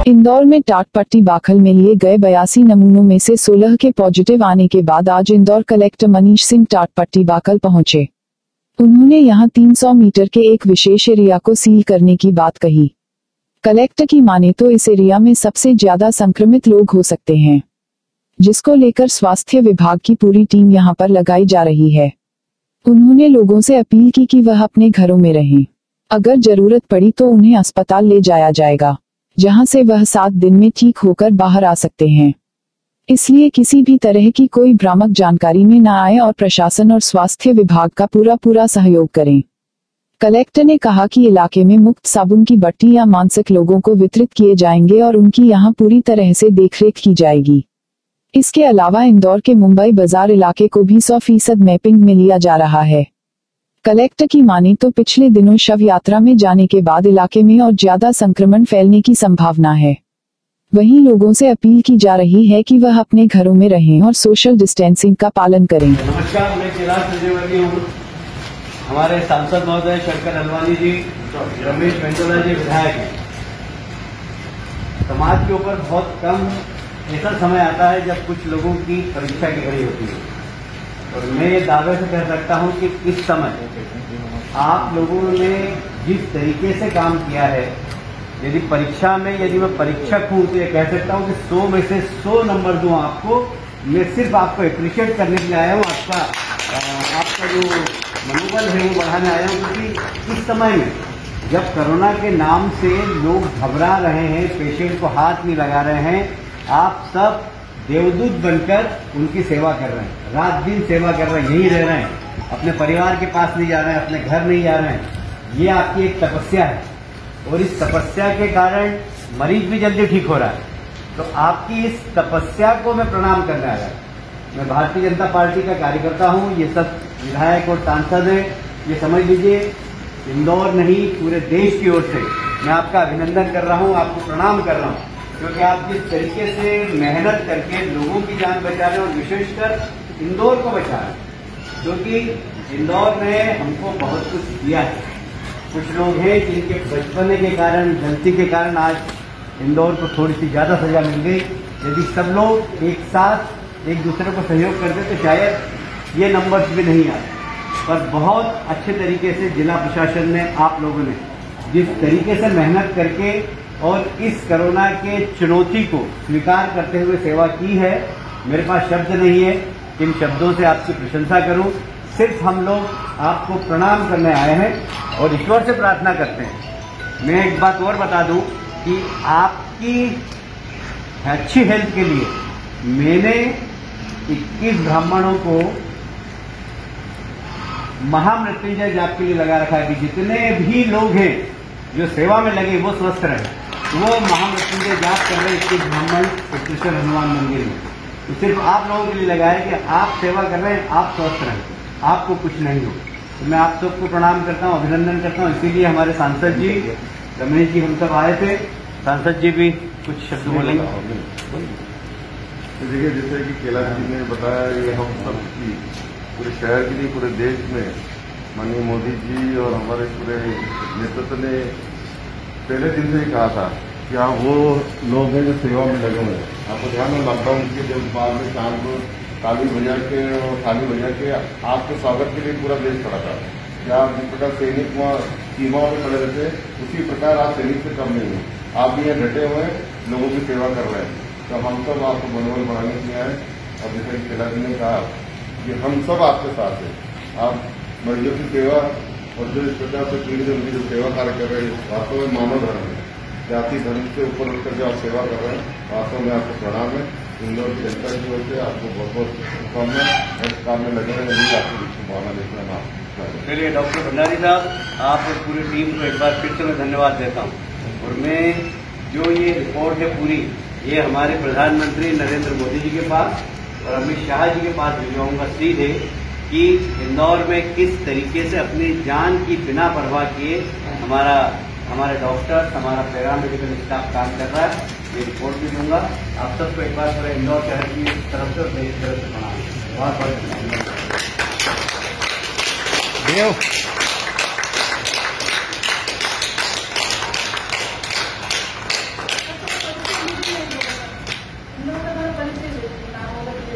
इंदौर में टाटपट्टी बाखल में लिए गए 82 नमूनों में से 16 के पॉजिटिव आने के बाद आज इंदौर कलेक्टर मनीष सिंह टाटपट्टी बाखल पहुंचे। उन्होंने यहां 300 मीटर के एक विशेष एरिया को सील करने की बात कही। कलेक्टर की माने तो इस एरिया में सबसे ज्यादा संक्रमित लोग हो सकते हैं, जिसको लेकर स्वास्थ्य विभाग की पूरी टीम यहां पर लगाई जा रही है। उन्होंने लोगों से अपील की कि वह अपने घरों में रहें। अगर जरूरत पड़ी तो उन्हें अस्पताल ले जाया जाएगा, जहां से वह 7 दिन में ठीक होकर बाहर आ सकते हैं। इसलिए किसी भी तरह की कोई भ्रामक जानकारी में न आए और प्रशासन और स्वास्थ्य विभाग का पूरा सहयोग करें। कलेक्टर ने कहा कि इलाके में मुफ्त साबुन की बट्टी या मानसिक लोगों को वितरित किए जाएंगे और उनकी यहां पूरी तरह से देखरेख की जाएगी। इसके अलावा इंदौर के मुंबई बाजार इलाके को भी 100% मैपिंग में लिया जा रहा है। कलेक्टर की माने तो पिछले दिनों शव यात्रा में जाने के बाद इलाके में और ज्यादा संक्रमण फैलने की संभावना है। वहीं लोगों से अपील की जा रही है कि वह अपने घरों में रहें और सोशल डिस्टेंसिंग का पालन करें। नमस्कार, मैं चिराग संजयवर्गीय हूँ। हमारे सांसद महोदय शंकर हलवानी जी, रमेश मेंदोला जी विधायक हैं। समाज के ऊपर बहुत कम ऐसा समय आता है जब कुछ लोगों की परीक्षा की घड़ी होती है, और मैं ये दावे से कह सकता हूं कि इस समय आप लोगों ने जिस तरीके से काम किया है, यदि परीक्षा में यदि मैं परीक्षक हूं तो ये कह सकता हूं कि 100 में से 100 नंबर दूं आपको। मैं सिर्फ आपको अप्रिशिएट करने के लिए आया हूं, आपका जो मनोबल है वो बढ़ाने आया हूं, क्योंकि इस समय में जब कोरोना के नाम से लोग घबरा रहे हैं, पेशेंट को हाथ नहीं लगा रहे हैं, आप सब देवदूत बनकर उनकी सेवा कर रहे हैं, रात दिन सेवा कर रहे हैं, यहीं रह रहे हैं, अपने परिवार के पास नहीं जा रहे हैं, अपने घर नहीं जा रहे हैं। ये आपकी एक तपस्या है, और इस तपस्या के कारण मरीज भी जल्दी ठीक हो रहा है। तो आपकी इस तपस्या को मैं प्रणाम करने आया। मैं भारतीय जनता पार्टी का कार्यकर्ता हूं, ये सब विधायक और सांसद हैं, ये समझ लीजिए इंदौर नहीं पूरे देश की ओर से मैं आपका अभिनंदन कर रहा हूं, आपको प्रणाम कर रहा हूं, क्योंकि आप जिस तरीके से मेहनत करके लोगों की जान बचा रहे हैं और विशेषकर इंदौर को बचा रहे हैं, क्योंकि इंदौर ने हमको बहुत कुछ दिया है। कुछ लोग हैं जिनके बचपने के कारण, गलती के कारण आज इंदौर को थोड़ी सी ज्यादा सजा मिल गई। यदि सब लोग एक साथ एक दूसरे को सहयोग करते तो शायद ये नंबर्स भी नहीं आते। पर बहुत अच्छे तरीके से जिला प्रशासन ने, आप लोगों ने जिस तरीके से मेहनत करके और इस कोरोना के चुनौती को स्वीकार करते हुए सेवा की है, मेरे पास शब्द नहीं है इन शब्दों से आपकी प्रशंसा करूं। सिर्फ हम लोग आपको प्रणाम करने आए हैं और ईश्वर से प्रार्थना करते हैं। मैं एक बात और बता दूं कि आपकी अच्छी हेल्थ के लिए मैंने 21 ब्राह्मणों को महामृत्युंजय जाप के लिए लगा रखा है कि जितने भी लोग हैं जो सेवा में लगे वो स्वस्थ रहे। वो महामृत्युंजय जाप कर रहे 21 ब्राह्मण कृष्ण हनुमान मंदिर में। तो सिर्फ आप लोगों के लिए लगाया कि आप सेवा कर रहे हैं, आप स्वस्थ रहें, आपको कुछ नहीं हो। तो मैं आप सबको प्रणाम करता हूं, अभिनंदन करता हूं। इसीलिए हमारे सांसद जी रमेश जी हम सब आए थे। सांसद जी भी कुछ शब्द बोलेंगे। देखिए, जैसे कि कैलाश जी ने बताया, ये हम सब की पूरे शहर के लिए, पूरे देश में माननीय मोदी जी और हमारे पूरे नेतृत्व ने पहले दिन से ही कहा था कि हाँ वो लोग हैं जो सेवा में लगे हुए हैं। आपको ध्यान में लॉकडाउन के जब बाद में शाम को ताली बजा के और थाली बजा के आपके स्वागत के लिए पूरा देश खड़ा था कि आप जिस प्रकार सैनिक वहाँ सीमाओं में खड़े रहते उसी प्रकार आप सैनिक से कम नहीं हो। आप भी यहाँ डटे हुए हैं, लोगों की सेवा कर रहे हैं। तो हम सब आपको मनोबल बढ़ाने के लिए आए। और जैसे कैलाश जी ने कहा कि हम सब आपके साथ हैं। आप मरीजों की सेवा और जो इस प्रकार से पीड़ित उनकी जो सेवा कार्य कर रहे हैं, वास्तव में मानव धर्म है। जाति धर्म से ऊपर उठकर जो आप सेवा कर रहे हैं, वास्तव में आपको प्रणाम है। इंदौर की जनता की ओर से आपको बहुत बहुत शुभकामनाएं। इस काम में लगे रहेंगे, आपकी शुभकामना देखना नाम। चलिए डॉक्टर भंडारी साहब, आप और पूरी टीम को एक बार फिर से मैं धन्यवाद देता हूँ। और मैं जो ये रिपोर्ट है पूरी, ये हमारे प्रधानमंत्री नरेंद्र मोदी जी के पास और अमित शाह जी के पास भिजवाऊंगा सीधे कि इंदौर में किस तरीके से अपनी जान की बिना परवाह किए हमारे डॉक्टर्स, हमारा पैरामेडिकल स्टाफ काम कर रहा है। ये रिपोर्ट भी दूंगा। आप सबको एक बार पूरे इंदौर शहर की तरफ से और मेरी तरफ से प्रणाम। बहुत बहुत धन्यवाद।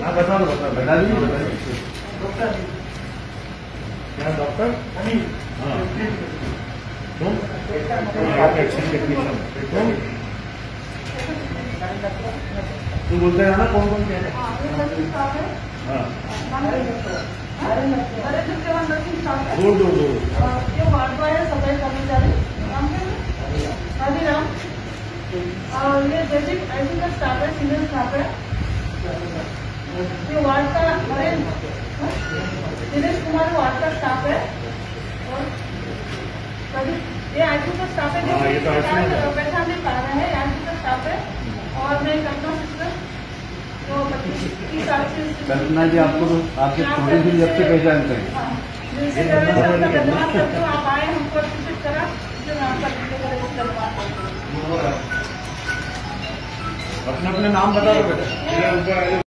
हाँ बता दीजिए। क्या डॉक्टर? हाँ तुम तू बोलते हैं ना कौन कौन कह रहे हैं? हाँ दो ये वार्ड बॉय है, सफाई कर्मचारी हल्दीराम, और ये बेसिक आईसी का स्टाफ है, सीनियर स्टाफ है। ये वार्ड का दिनेश कुमार वार्ड का स्टाफ है, और ये आईसी का स्टाफ है जो पहचान नहीं पा रहे हैं। आईसी का स्टाफ है, और मैं कल्पना सिस्टर जो 25 साल से। कल्पना जी आपको आपके छोटे से जब से पहचानते हैं। धन्यवाद करते हो, आप आए हमको सूचित करा, जो मैं आपका धन्यवाद करती हूँ। अपना अपना नाम बता दो बेटा।